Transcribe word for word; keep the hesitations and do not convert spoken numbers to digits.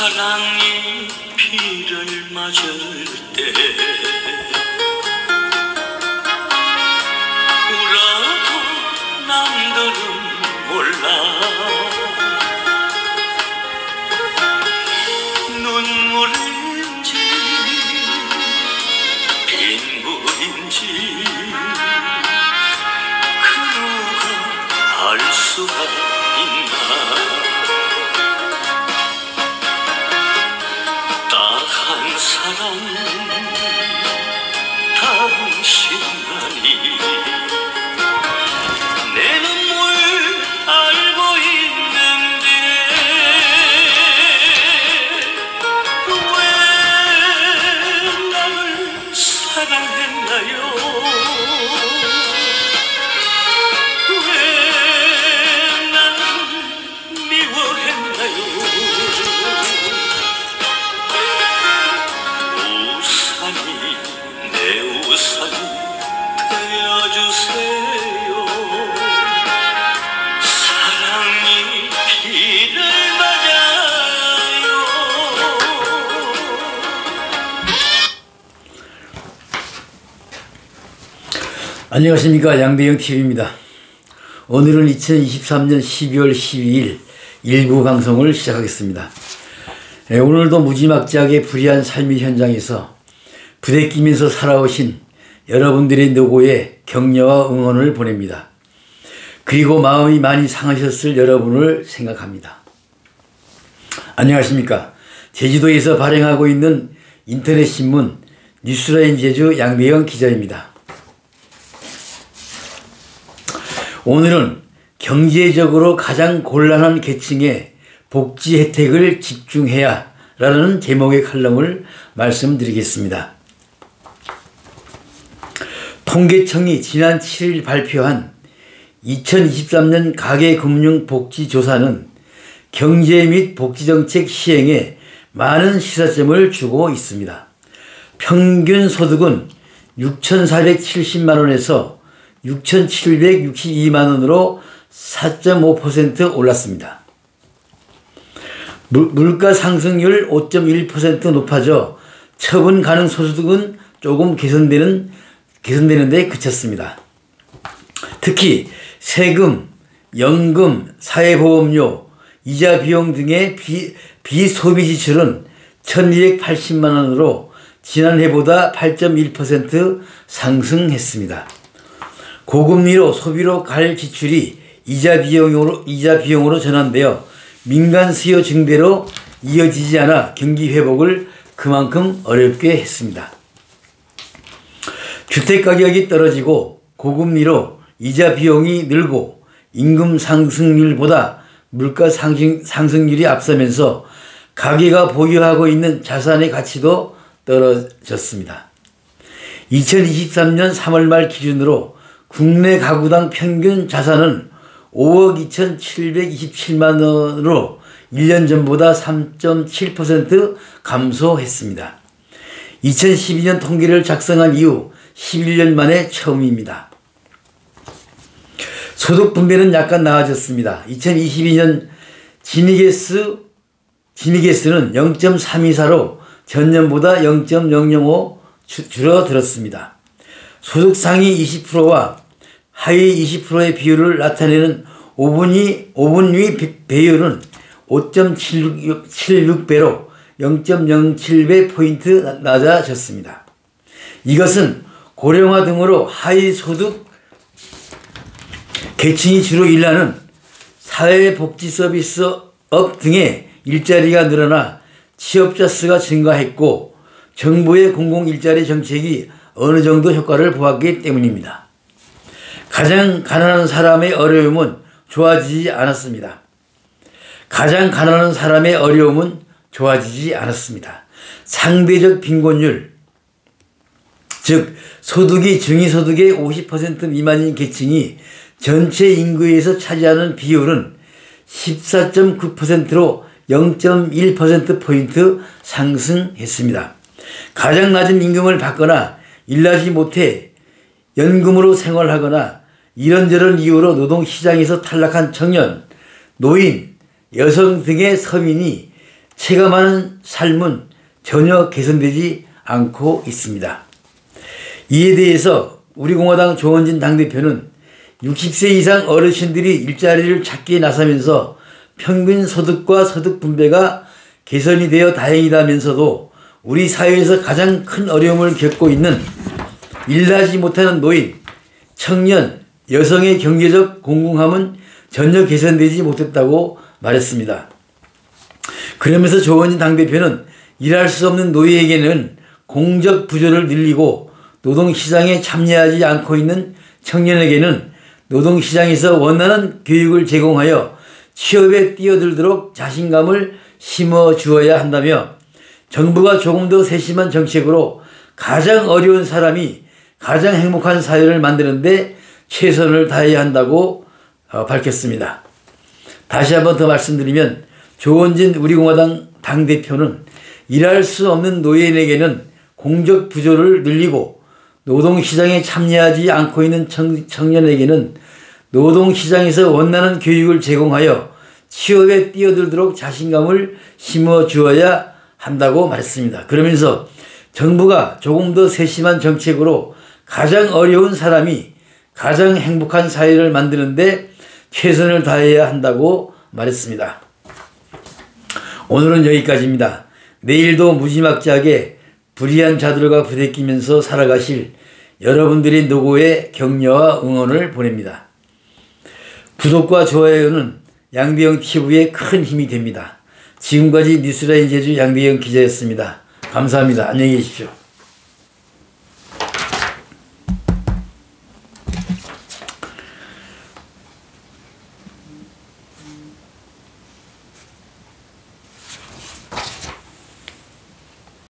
사랑이 비를 맞을 때 울어도 남들은 몰라 눈물인지 빈물인지 그 누가 알 수가 있나. 한 사람 당신만이 내 눈물 알고 있는데 왜 나를 사랑했나요? 왜 나를 미워했나요? 내 우산이 되어주세요. 사랑이 비를 맞아요. 안녕하십니까, 양배영티비입니다. 오늘은 이천이십삼년 십이월 십이일 일부 방송을 시작하겠습니다. 네, 오늘도 무지막지하게 불의한 삶의 현장에서 부대끼면서 살아오신 여러분들의 노고에 격려와 응원을 보냅니다. 그리고 마음이 많이 상하셨을 여러분을 생각합니다. 안녕하십니까. 제주도에서 발행하고 있는 인터넷 신문 뉴스라인 제주 양배영 기자입니다. 오늘은 경제적으로 가장 곤란한 계층의 복지 혜택을 집중해야 라는 제목의 칼럼을 말씀드리겠습니다. 통계청이 지난 칠일 발표한 이천이십삼년 가계금융복지조사는 경제 및 복지정책 시행에 많은 시사점을 주고 있습니다. 평균 소득은 육천사백칠십만 원에서 육천칠백육십이만 원으로 사 점 오 퍼센트 올랐습니다. 물가 상승률 오 점 일 퍼센트 높아져 처분 가능 소득은 조금 개선되는, 개선되는 데 그쳤습니다. 특히 세금, 연금, 사회보험료, 이자 비용 등의 비, 비소비 지출은 천이백팔십만 원으로 지난해보다 팔 점 일 퍼센트 상승했습니다. 고금리로 소비로 갈 지출이 이자 비용으로, 이자 비용으로 전환되어 민간 수요 증대로 이어지지 않아 경기 회복을 그만큼 어렵게 했습니다. 주택가격이 떨어지고 고금리로 이자 비용이 늘고 임금 상승률보다 물가 상승, 상승률이 앞서면서 가계가 보유하고 있는 자산의 가치도 떨어졌습니다. 이천이십삼년 삼월 말 기준으로 국내 가구당 평균 자산은 오억 이천칠백이십칠만 원으로 일 년 전보다 삼 점 칠 퍼센트 감소했습니다. 이천십이년 통계를 작성한 이후 십일 년 만에 처음입니다. 소득 분배는 약간 나아졌습니다. 이천이십이년 지니게스, 지니게스는 영 점 삼이사로 전년보다 영 점 영영오 줄어들었습니다. 소득 상위 이십 퍼센트와 하위 이십 퍼센트의 비율을 나타내는 오 분위, 오 분위 배율은 오 점 칠육 배로 영 점 영칠 배 포인트 낮아졌습니다. 이것은 고령화 등으로 하위 소득 계층이 주로 일하는 사회복지서비스업 등의 일자리가 늘어나 취업자 수가 증가했고 정부의 공공일자리 정책이 어느 정도 효과를 보았기 때문입니다. 가장 가난한 사람의 어려움은 좋아지지 않았습니다. 가장 가난한 사람의 어려움은 좋아지지 않았습니다. 상대적 빈곤율, 즉 소득이 중위소득의 오십 퍼센트 미만인 계층이 전체 인구에서 차지하는 비율은 십사 점 구 퍼센트로 영 점 일 퍼센트 포인트 상승했습니다. 가장 낮은 임금을 받거나 일하지 못해 연금으로 생활하거나 이런저런 이유로 노동시장에서 탈락한 청년, 노인, 여성 등의 서민이 체감하는 삶은 전혀 개선되지 않고 있습니다. 이에 대해서 우리공화당 조원진 당대표는 육십 세 이상 어르신들이 일자리를 찾기에 나서면서 평균 소득과 소득 분배가 개선이 되어 다행이다면서도 우리 사회에서 가장 큰 어려움을 겪고 있는 일하지 못하는 노인, 청년, 여성의 경제적 공공함은 전혀 개선되지 못했다고 말했습니다. 그러면서 조원진 당대표는 일할 수 없는 노예에게는 공적 부조를 늘리고 노동시장에 참여하지 않고 있는 청년에게는 노동시장에서 원하는 교육을 제공하여 취업에 뛰어들도록 자신감을 심어주어야 한다며 정부가 조금 더 세심한 정책으로 가장 어려운 사람이 가장 행복한 사회를 만드는 데 최선을 다해야 한다고 밝혔습니다. 다시 한번 더 말씀드리면 조원진 우리공화당 당대표는 일할 수 없는 노인에게는 공적 부조를 늘리고 노동시장에 참여하지 않고 있는 청, 청년에게는 노동시장에서 원하는 교육을 제공하여 취업에 뛰어들도록 자신감을 심어주어야 한다고 말했습니다. 그러면서 정부가 조금 더 세심한 정책으로 가장 어려운 사람이 가장 행복한 사회를 만드는데 최선을 다해야 한다고 말했습니다. 오늘은 여기까지입니다. 내일도 무지막지하게 불의한 자들과 부대끼면서 살아가실 여러분들의 노고에 격려와 응원을 보냅니다. 구독과 좋아요는 양대영티비에 큰 힘이 됩니다. 지금까지 뉴스라인 제주 양대영 기자였습니다. 감사합니다. 안녕히 계십시오.